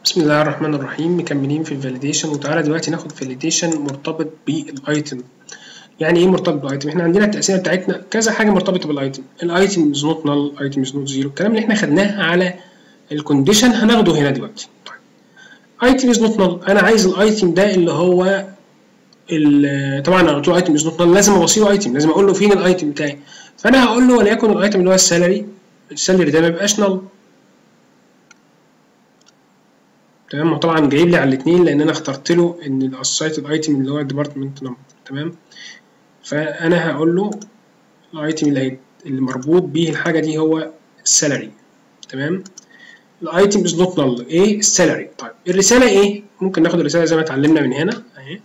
بسم الله الرحمن الرحيم. مكملين في الفاليديشن، وتعالى دلوقتي ناخد فاليديشن مرتبط بالايتم. يعني ايه مرتبط بالايتم؟ احنا عندنا التقسيمه بتاعتنا كذا حاجه مرتبطه بالايتم. الايتم از نوت نل، الايتم از نوت زيرو، الكلام اللي احنا خدناه على الكونديشن هناخده هنا دلوقتي. طيب ايتم از نوت نل، انا عايز الايتم ده اللي هو طبعا انا قلت له ايتم از نوت نل، لازم اوصيه ايتم، لازم اقول له فين الايتم بتاعي. فانا هقول له وليكن الايتم اللي هو السالري ده ما يبقاش نل. تمام، وطبعا جايب لي على الاثنين لان انا اخترت له ان الاسوسيتد ايتم اللي هو الديبارتمنت نمبر. تمام، فانا هقول له الايتم اللي مربوط بيه الحاجه دي هو السالري. تمام، الايتم از نوت نل ايه؟ السالري. طيب الرساله ايه؟ ممكن ناخد الرساله زي ما اتعلمنا من هنا اهي.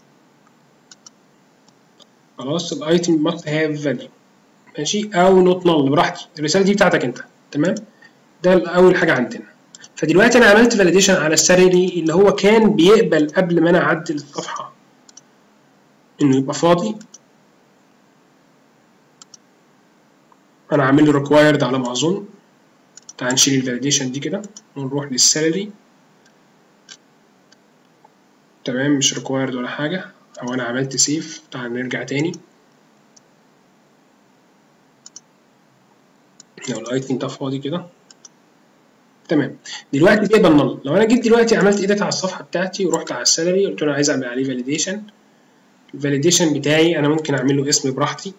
خلاص، الايتم must have value، ماشي، او نوت نل براحتي، الرساله دي بتاعتك انت. تمام، ده اول حاجه عندنا. فدلوقتي انا عملت فاليديشن على السالري اللي هو كان بيقبل قبل ما انا اعدل الصفحه انه يبقى فاضي. انا عامل له ريكوايرد على ما اظن. تعال نشيل الفاليديشن دي كده ونروح للسالري. تمام، مش ريكوايرد ولا حاجه، او انا عملت سيف. تعال نرجع تاني. لو الايتم ده فاضي كده. تمام، دلوقتي بيقبل نل. لو انا جيت دلوقتي عملت ايديت على الصفحه بتاعتي ورحت على السالري قلت له انا عايز اعمل عليه فاليديشن. الفاليديشن بتاعي انا ممكن اعمل له اسم براحتي،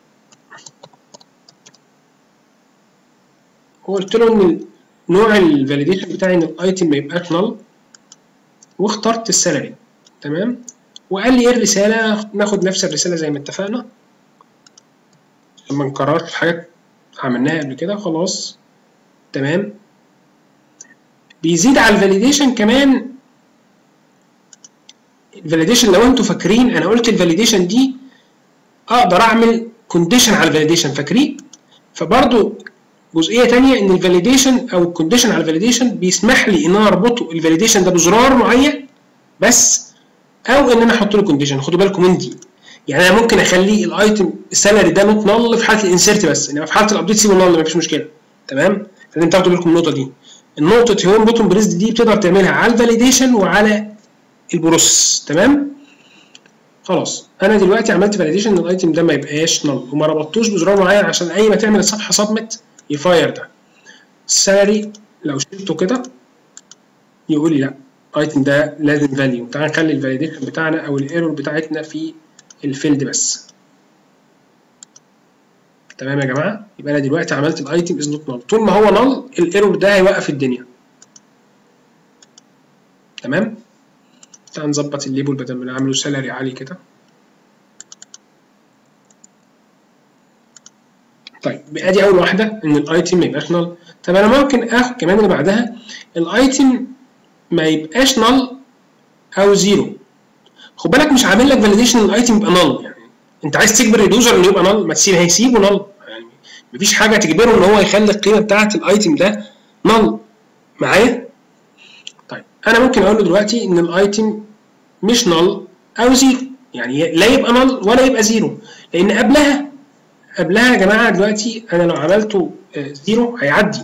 وقلت له ان نوع الفاليديشن بتاعي ان الايتم ما يبقاش نل، واخترت السالري. تمام، وقال لي ايه الرساله؟ ناخد نفس الرساله زي ما اتفقنا، لما نكررش حاجات عملناها قبل كده. خلاص تمام، بيزيد على الفاليديشن كمان. الفاليديشن لو انتوا فاكرين انا قلت الفاليديشن دي اقدر اعمل كونديشن على الفاليديشن، فاكرين؟ فبرضو جزئيه ثانيه ان الفاليديشن او الكونديشن على الفاليديشن بيسمح لي ان انا اربطه الفاليديشن ده بزرار معين بس، او ان انا احط له كونديشن. خدوا بالكم من دي، يعني انا ممكن اخلي الايتم السالري ده نوت نل في حاله الانسيرت بس، انما في حاله الابديت سيبه نل مفيش مشكله. تمام، لازم تاخدوا بالكم من النقطه دي. النقطه هوم بوتون بريس دي بتقدر تعملها على الفاليديشن وعلى البروسيس. تمام، خلاص انا دلوقتي عملت فاليديشن ان الايتم ده ما يبقاش نل وما ربطتوش بزرار معين عشان اي ما تعمل الصفحه سبمت يفاير ده. السالري لو شلته كده يقول لي لا، الايتم ده لازم فاليو. تعال نخلي الفاليديشن بتاعنا او الايرور بتاعتنا في الفيلد بس. تمام يا جماعه، يبقى انا دلوقتي عملت الايتم از نوت نل. طول ما هو نل الايرور ده هيوقف الدنيا. تمام، تعال نظبط الليبل بدل ما نعمله سالري عالي كده. طيب ادي اول واحده ان الايتم ما يبقاش نل. طب انا ممكن اخد كمان اللي بعدها الايتم ما يبقاش نل او زيرو. خد بالك مش عامل لك فاليديشن ان الايتم يبقى نل، يعني انت عايز تجبر اليوزر انه يبقى نل، ما تسيب، هيسيبه نل، يعني مفيش حاجه تجبره ان هو يخلي القيمه بتاعه الايتم ده نل معايا. طيب انا ممكن اقول له دلوقتي ان الايتم مش نل او زيرو، يعني لا يبقى نل ولا يبقى زيرو، لان قبلها يا جماعه دلوقتي انا لو عملته زيرو هيعدي.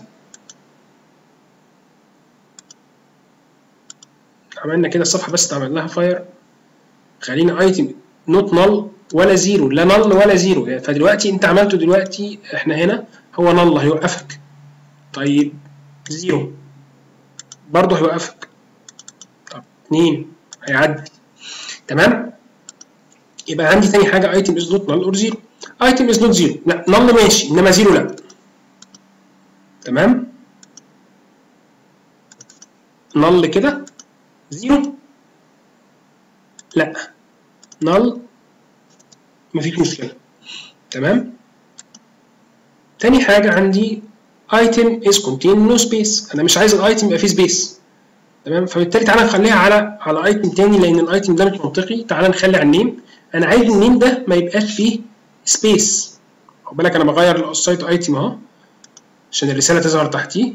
عملنا كده الصفحه بس اتعمل لها فاير، خلينا ايتم نوت نل ولا زيرو، لا نل ولا زيرو. يعني فدلوقتي انت عملته دلوقتي احنا هنا هو نل هيوقفك. طيب زيرو برضه هيوقفك. طب 2 هيعدي. تمام، يبقى عندي تاني حاجه ايتم از نوت نل اور زيرو. ايتم از نوت زيرو، لا نل ماشي انما زيرو لا. تمام، نل كده، زيرو لا، نل مفيش مشكله. تمام، تاني حاجه عندي ايتم از كونتين نو سبيس، انا مش عايز الايتم يبقى فيه سبيس. تمام، فبالتالي تعالى نخليها على ايتم تاني لان الايتم ده مش منطقي. تعالى نخلي على النيم، انا عايز النيم ده ما يبقاش فيه سبيس. خد بالك انا بغير الاوسايت ايتم اهو عشان الرساله تظهر تحتيه.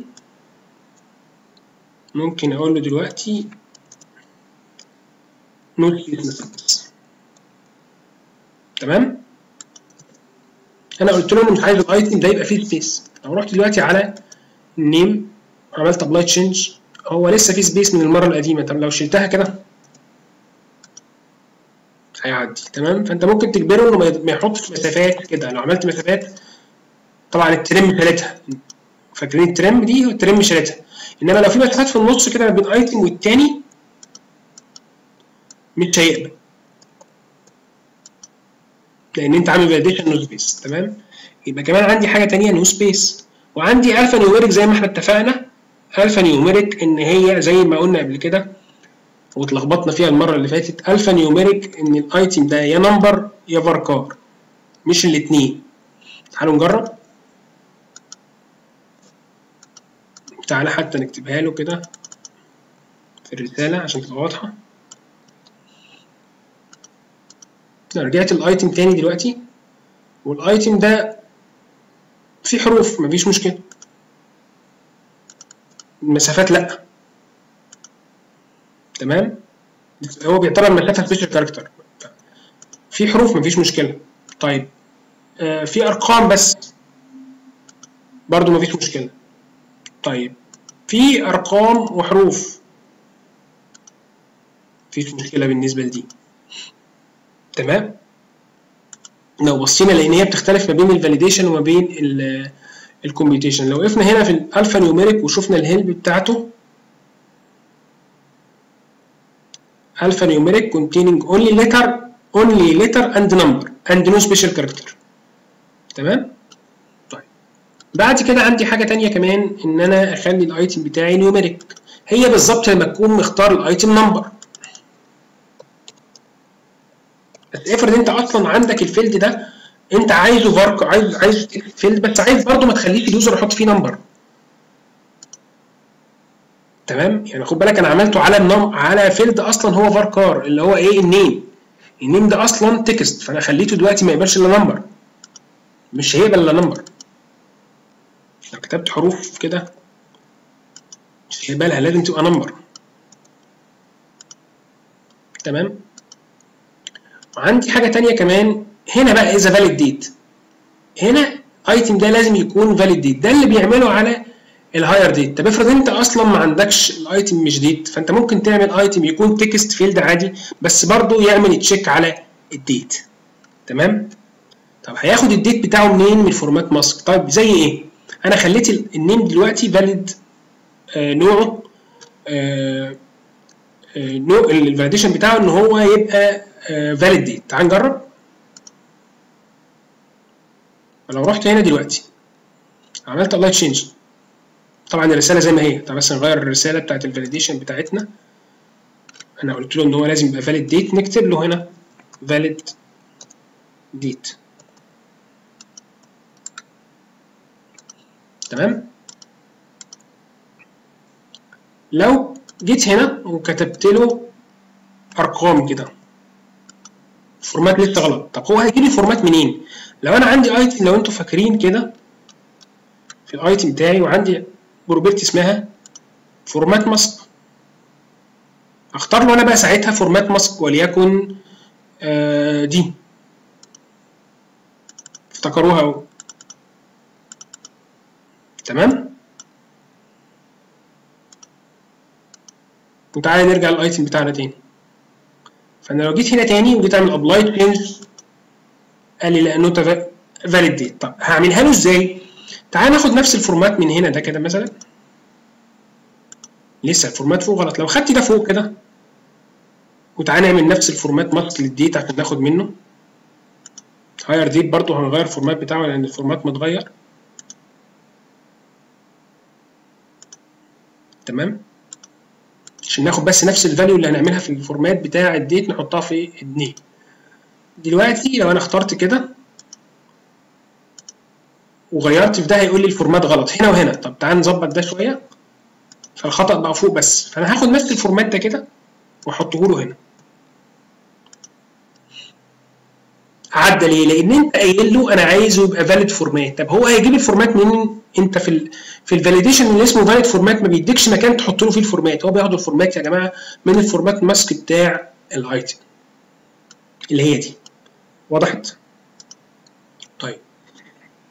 ممكن اقول له دلوقتي نوت سبيس. تمام، انا قلت له مش عايز الايتم ده يبقى فيه سبيس. لو رحت دلوقتي على النيم عملت ابلاي تشينج هو لسه في سبيس من المره القديمه. طب لو شلتها كده هيعدي. تمام. فانت ممكن تجبره انه ما يحطش مسافات كده. لو عملت مسافات طبعا الترم شالتها، فاكرين الترم دي؟ الترم شالتها. انما لو في مسافات في النص كده ما بين ايتم والتاني مش هيقبل، لان انت عامل فاليديشن نو سبيس. تمام. يبقى كمان عندي حاجه ثانيه نو سبيس، وعندي الفا نيوميريك زي ما احنا اتفقنا. الفا نيوميريك ان هي زي ما قلنا قبل كده واتلخبطنا فيها المره اللي فاتت، الفا نيوميريك ان الايتم ده يا نمبر يا فاركار، مش الاثنين. تعالوا نجرب. تعالى حتى نكتبها له كده في الرساله عشان تبقى واضحه. رجعت الايتم تاني دلوقتي، والايتم ده فيه حروف مفيش مشكله، المسافات لا. تمام. هو بيعتبر مسافه سبيشال كاركتر، في حروف مفيش مشكله. طيب في ارقام بس برضو مفيش مشكله. طيب في ارقام وحروف مفيش مشكله بالنسبه لدي. تمام. لو بصينا لان هي بتختلف ما بين الفاليديشن وما بين الكمبيوتيشن. لو وقفنا هنا في الالفا نيوميريك وشفنا الهيلب بتاعته، الفا نيوميريك containing only letter and number and no special character. تمام. طيب بعد كده عندي حاجه ثانيه كمان، ان انا اخلي الايتم بتاعي نيوميريك. هي بالظبط لما تكون مختار الايتم نمبر. بس افرض انت اصلا عندك الفيلد ده انت عايزه فارك، عايز فيلد بس عايز برضه ما تخليش اليوزر يحط فيه نمبر. تمام. يعني خد بالك انا عملته على فيلد اصلا هو فاركار اللي هو ايه؟ النيم ده اصلا تكست، فانا خليته دلوقتي ما يقبلش الا نمبر، مش هيقبل الا نمبر. لو كتبت حروف كده مش هيقبلها، لازم تبقى نمبر. تمام. وعندي حاجه ثانيه كمان هنا بقى، اذا فاليد ديت. هنا ايتم ده لازم يكون فاليد ديت، ده اللي بيعمله على الهاير ديت. طب افرض انت اصلا ما عندكش الايتم مش ديت، فانت ممكن تعمل ايتم يكون تكست فيلد عادي بس برضه يعمل تشيك على الديت. تمام. طب هياخد الديت بتاعه منين؟ من فورمات ماسك. طيب زي ايه؟ انا خليت النيم دلوقتي فاليد، نوعه نوع الفاليديشن بتاعه ان هو يبقى فاليد ديت. تعال نجرب. لو رحت هنا دلوقتي عملت ابلاي تشينج، طبعا الرساله زي ما هي. طب بس نغير الرساله بتاعت الفاليديشن بتاعتنا. انا قلت له ان هو لازم يبقى فاليد ديت، نكتب له هنا فاليد ديت. تمام. لو جيت هنا وكتبت له ارقام كده، الفورمات لسه غلط. طب هو هيجيب لي فورمات منين؟ لو انا عندي ايتم، لو انتوا فاكرين كده في الايتم بتاعي وعندي بروبرتي اسمها فورمات ماسك، اختار له انا بقى ساعتها فورمات ماسك وليكن دي. افتكروها اهو. تمام. وتعالى نرجع للايتم بتاعنا تاني. فانا لو جيت هنا تاني وجيت اعمل ابلاي تشينج، قال لي لا نوت فاليد ديت. طب هعملها له ازاي؟ تعالى ناخد نفس الفورمات من هنا ده كده مثلا. لسه الفورمات فوق غلط. لو خدت ده فوق كده وتعالى نعمل نفس الفورمات ماسك للديت عشان ناخد منه هاير ديت، برضه هنغير الفورمات بتاعه لان الفورمات متغير. تمام. عشان ناخد بس نفس الفاليو اللي هنعملها في الفورمات بتاع الديت نحطها في النيم. دلوقتي لو انا اخترت كده وغيرت في ده هيقول لي الفورمات غلط هنا وهنا. طب تعال نظبط ده شويه، فالخطأ بقى فوق بس. فانا هاخد نفس الفورمات ده كده واحطه له هنا. عدى ليه؟ لان انت قايل له انا عايزه يبقى فاليد فورمات. طب هو هيجيب الفورمات منين؟ انت في الفاليديشن اللي اسمه فاليد فورمات ما بيديكش مكان تحط له فيه الفورمات، هو بياخد الفورمات يا جماعه من الفورمات ماسك بتاع الايتم اللي هي دي. وضحت؟ طيب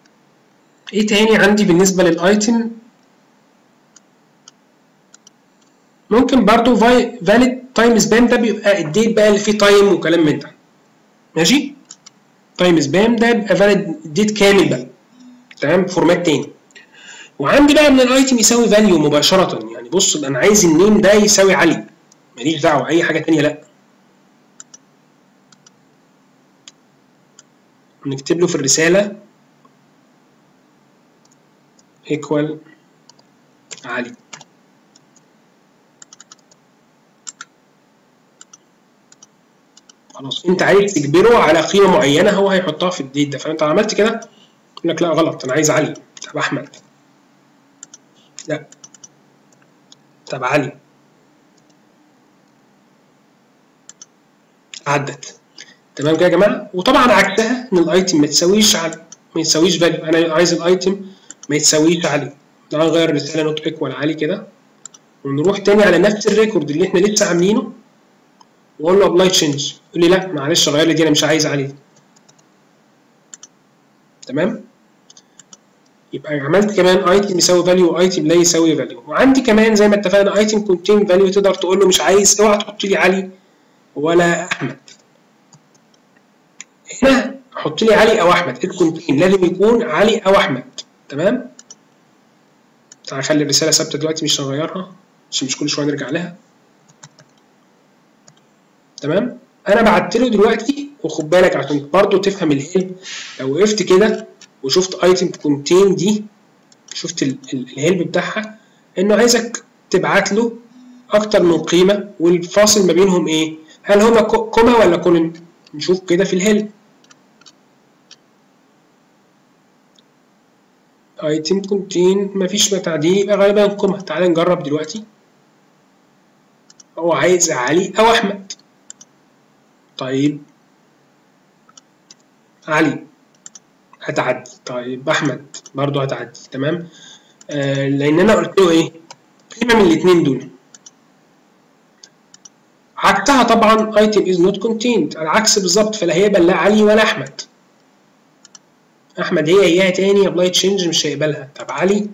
ايه تاني عندي بالنسبه للايتم؟ ممكن برضو valid time span ده بيبقى الديت بقى اللي فيه تايم وكلام من ده. ماشي؟ تايم سبان ده يبقى valid ديت كامل بقى. تمام؟ فورمات تاني. وعندي بقى ان الايتم يساوي فاليو مباشرة، يعني بص انا عايز النيم ده يساوي علي، ماليش دعوة اي حاجة تانية لا. نكتب له في الرسالة equal علي. خلاص انت عايز تجبره على قيمة معينة هو هيحطها في الديت ده، فانت عملت كده يقول لك لا غلط انا عايز علي. طب احمد، لا طب علي، عدت. تمام كده يا جماعه. وطبعا عكسها ان الايتم ما تساويش علي، ما يساويش فاليو، انا عايز الايتم ما يتساويش علي. تعالى نغير الرساله نوت ايكوال علي كده، ونروح تاني على نفس الريكورد اللي احنا لسه عاملينه واقول له ابلاي تشينج، يقول لي لا معلش غير لي دي انا مش عايز علي. تمام. يبقى عملت كمان ايتم يساوي فاليو وايتم لا يساوي فاليو. وعندي كمان زي ما اتفقنا ايتم كونتين فاليو، تقدر تقول له مش عايز، اوعى تحط لي علي ولا احمد. هنا حط لي علي او احمد، الكونتين لازم يكون علي او احمد. تمام. تعالى نخلي الرساله ثابته دلوقتي مش هنغيرها عشان مش كل شويه نرجع لها. تمام. انا بعت له دلوقتي، وخد بالك عشان برضه تفهم الهيلب، لو وقفت كده وشفت ايتم كونتين دي، شفت الهيلب بتاعها انه عايزك تبعت له اكتر من قيمه والفاصل ما بينهم ايه؟ هل هما كوما ولا كولن؟ نشوف كده في الهيلب. ايتم كونتين مفيش تعديل يبقى غالبا كوما. تعالى نجرب دلوقتي. هو عايز علي او احمد. طيب علي هتعدي، طيب احمد برضو هتعدي. تمام. لان انا قلت له ايه؟ قيمه من الاثنين دول. عكسها طبعا item is not contained، العكس بالظبط، فلا هيقبل لا علي ولا احمد. احمد هي تاني ابلاي تشينج مش هيقبلها. طب علي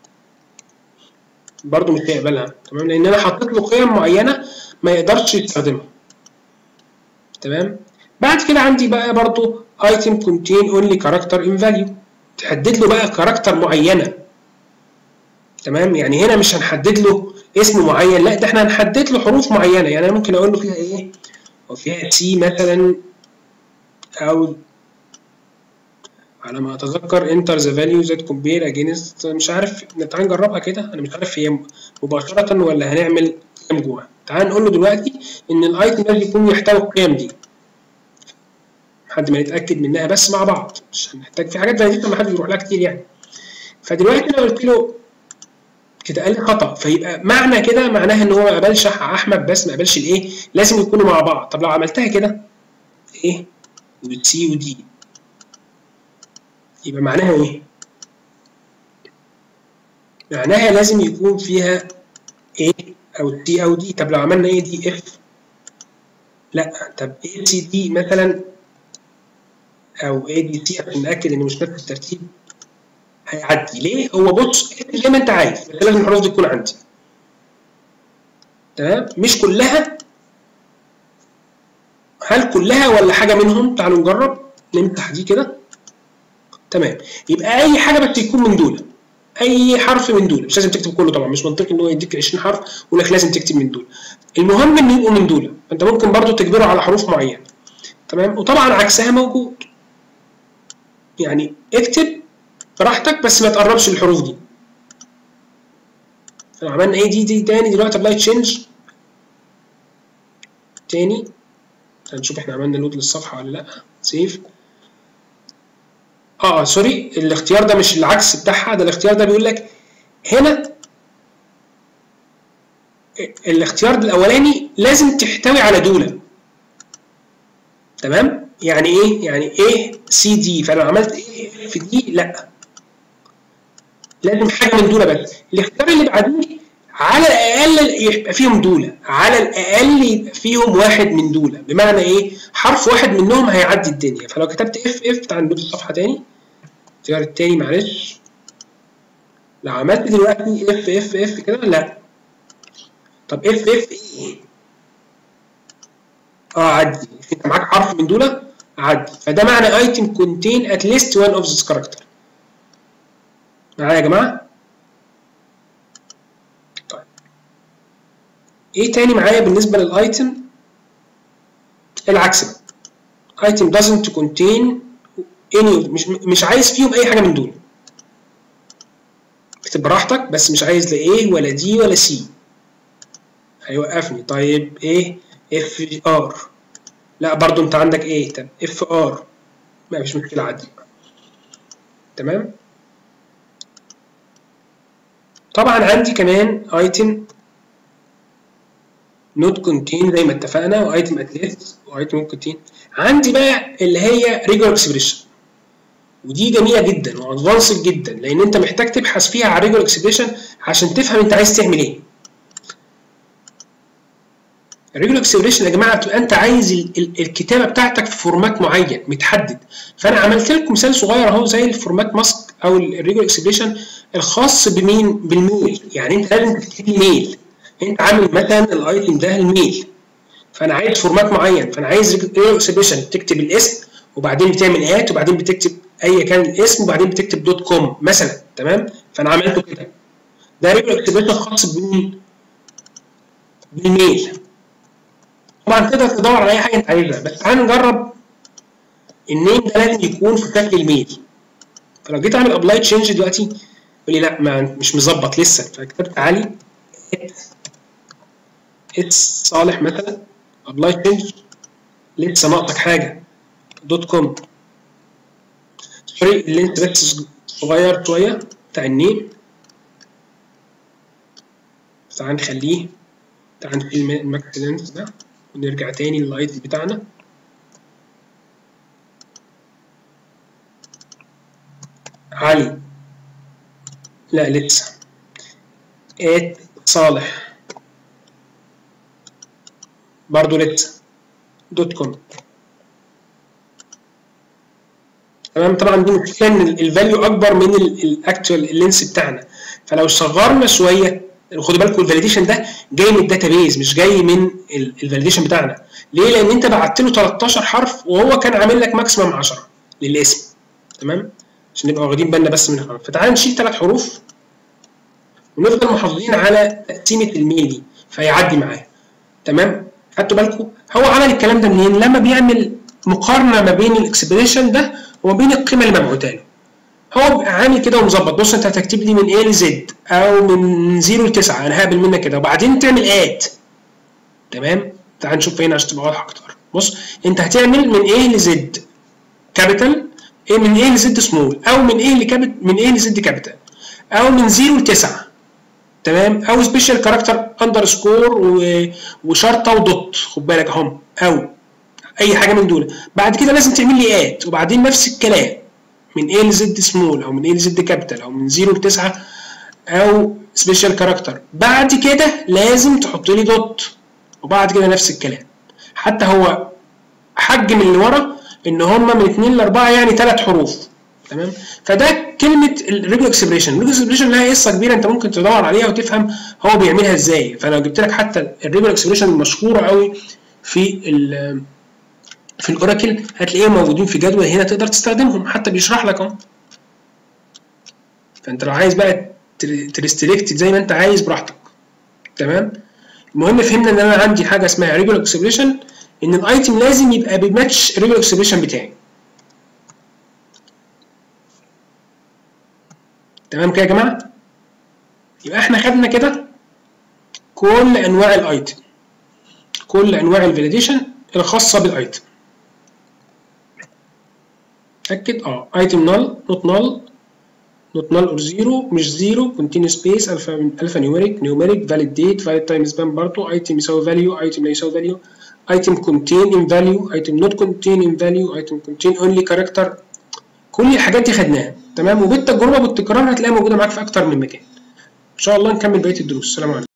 برضو مش هيقبلها. تمام. لان انا حطيت له قيم معينه ما يقدرش يستخدمها. تمام. بعد كده عندي بقى برضو item contain only character in value، تحدد له بقى كاركتر معينه. تمام. يعني هنا مش هنحدد له اسم معين، لا ده احنا هنحدد له حروف معينه. يعني انا ممكن اقول له فيها ايه؟ او فيها سي مثلا، او على ما اتذكر enter the value that compare against، مش عارف. تعال نجربها كده، انا مش عارف هي مباشره ولا هنعمل قيم جواها. تعال نقول له دلوقتي ان الايتم لازم يكون يحتوي القيم دي لحد ما نتاكد منها بس مع بعض، مش هنحتاج في حاجات زي دي ما حد يروح لها كتير يعني. فدلوقتي انا قلت له كده قال لي خطا، فيبقى معنى كده معناها ان هو ما قبلش احمد بس، ما قبلش الايه، لازم يكونوا مع بعض. طب لو عملتها كده ايه وسي ودي يبقى معناها ايه؟ معناها لازم يكون فيها A او C او D. طب لو عملنا ايه دي F، لا طب A C D مثلا او A D C عشان نتاكد ان مش نفس الترتيب، هيعدي. ليه؟ هو بص زي ما انت عايز بس لازم الحروف دي تكون عندي. تمام. مش كلها، هل كلها ولا حاجه منهم؟ تعالوا نجرب نمسح دي كده. تمام. يبقى اي حاجه بس يكون من دول، اي حرف من دول، مش لازم تكتب كله طبعا، مش منطقي ان هو يديك 20 حرف ويقول لك لازم تكتب من دول. المهم ان يبقوا من دول، فانت ممكن برضو تجبره على حروف معينه. تمام. وطبعا عكسها موجود، يعني اكتب براحتك بس ما تقربش الحروف دي. لو عملنا ايه دي تاني دلوقتي ابلاي تشينج تاني، هنشوف احنا عملنا لود للصفحه ولا لا. سيف. سوري، الاختيار ده مش العكس بتاعها، ده الاختيار ده بيقول لك هنا الاختيار الاولاني لازم تحتوي على دولة. تمام. يعني ايه؟ يعني ايه سي دي، فلو عملت ايه في دي لا، لازم حاجه من دولة بس. الاختيار اللي بعديه على الاقل يبقى فيهم دولة، على الاقل يبقى فيهم واحد من دولة. بمعنى ايه؟ حرف واحد منهم هيعدي الدنيا. فلو كتبت اف تعال نبص الصفحه تاني، الاختيار التاني معلش، لو عملت دلوقتي اف كده لا، طب اف ايه؟ عدي. انت معاك حرف من دول عدي. فده معنى ايتم contain at least one of this character. معايا يا جماعه؟ طيب ايه تاني معايا بالنسبه للايتم؟ العكس بقى. item doesn't contain any، مش عايز فيهم اي حاجه من دول. اكتب براحتك، بس مش عايز لا A ولا D ولا C، هيوقفني. طيب ايه؟ اف ار، لا برضو انت عندك ايه؟ طب اف ار، ما فيش مشكله عادي. تمام. طبعا عندي كمان ايتم نوت كونتين زي ما اتفقنا، وايتم اتليست، وايتم نوت كونتين. عندي بقى اللي هي ريجولار اكسبريشن، ودي جميله جدا وادفانسد جدا، لان انت محتاج تبحث فيها على ريجولار اكسبريشن عشان تفهم انت عايز تعمل ايه. الريجولار اكسبريشن يا جماعه بتبقى انت عايز الكتابه بتاعتك في فورمات معين متحدد. فانا عملت لكم مثال صغير اهو زي الفورمات ماسك او الريجولار اكسبريشن الخاص بمين؟ بالميل. يعني انت لازم تكتب لي ميل، انت عامل مثلا الايتم ده الميل، فانا عايز فورمات معين، فانا عايز ريجولار اكسبريشن تكتب الاسم وبعدين بتعمل ات وبعدين بتكتب اي كان الاسم وبعدين بتكتب دوت كوم مثلا. تمام. فانا عملته كده. ده ريجولار اكسبريشن خاص بمين؟ بالميل. طبعا تقدر تدور على اي حاجه انت عايزها، بس تعالى نجرب. النيم ده لازم يكون في شكل الميل. فلو جيت اعمل ابلاي تشينج دلوقتي يقول لي لا مش مظبط لسه، فكتبت علي اتس صالح مثلا، ابلاي تشينج، لسه ناقصك حاجه دوت كوم. سوري اللينك بس صغير شويه بتاع النيم، تعال نخليه، تعال نشيل الماكس لينس ده ونرجع تاني للايت بتاعنا. علي، لا لسه، ات صالح برضو لسه دوت كوم. تمام. طبعا دي مشكله ان الفاليو اكبر من الاكتوال اللينس بتاعنا، فلو صغرنا شويه، خدوا بالكم الفاليديشن ده جاي من الداتابيز مش جاي من الفاليديشن بتاعنا. ليه؟ لان انت بعت له 13 حرف وهو كان عامل لك ماكسيمم 10 للاسم. تمام. عشان نبقى واخدين بالنا بس من الحرف. فتعالى نشيل 3 حروف ونفضل محافظين على تقسيمه الميل دي فيعدي معايا. تمام. خدتوا بالكم؟ هو عمل الكلام ده منين؟ لما بيعمل مقارنه ما بين الاكسبريشن ده وما بين القيمه اللي مبعوته له. هو بيبقى عامل كده ومظبط. بص انت هتكتب لي من A ل Z او من 0 ل 9، انا هقبل منك كده، وبعدين تعمل ات. تمام. تعال نشوف هنا عشان تبقى واضحه اكتر. بص انت هتعمل من A ل Z كابيتال، من A ل Z سمول، او من A ل Z كابيتال، او من 0 ل 9. تمام. او سبيشال كاركتر اندرسكور وشرطه ودوت، خد بالك اهم، او اي حاجه من دول. بعد كده لازم تعمل لي ات، وبعدين نفس الكلام من A ل Z سمول او من A ل Z كابيتال او من 0 ل 9 او سبيشال كاركتر. بعد كده لازم تحط لي دوت، وبعد كده نفس الكلام. حتى هو حجم اللي ورا ان هم من 2 ل 4 يعني 3 حروف. تمام. فده كلمه الريجولار اكسبريشن. الريجولار اكسبريشن لها قصه كبيره انت ممكن تدور عليها وتفهم هو بيعملها ازاي. فلو جبت لك حتى الريجولار اكسبريشن المشهوره قوي في الاوراكل هتلاقيهم موجودين في جدول هنا تقدر تستخدمهم، حتى بيشرح لك اهو. فانت لو عايز بقى تريستريكت زي ما انت عايز براحتك. تمام. المهم فهمنا ان انا عندي حاجه اسمها ريجولار اكسبريشن، ان الايتم لازم يبقى بيماتش الريجولار اكسبريشن بتاعي. تمام كده يا جماعه؟ يبقى احنا خدنا كده كل انواع الايتم، كل انواع الفاليديشن الخاصه بالايتم. اتاكد ايتم نل، نوت نل، نوت نل اور زيرو، مش زيرو، كونتينيو سبيس، الفا نيوميريك، فاليد ديت، فاليد تايم سبان برضه، ايتم يساوي فاليو، ايتم لا يساوي فاليو، ايتم كونتين ان فاليو، ايتم نوت كونتين ان فاليو، ايتم كونتين اونلي كاركتر. كل الحاجات دي خدناها. تمام. وبالتجربه والتكرار هتلاقيها موجوده معاك في اكتر من مكان. ان شاء الله نكمل بقيه الدروس. سلام عليكم.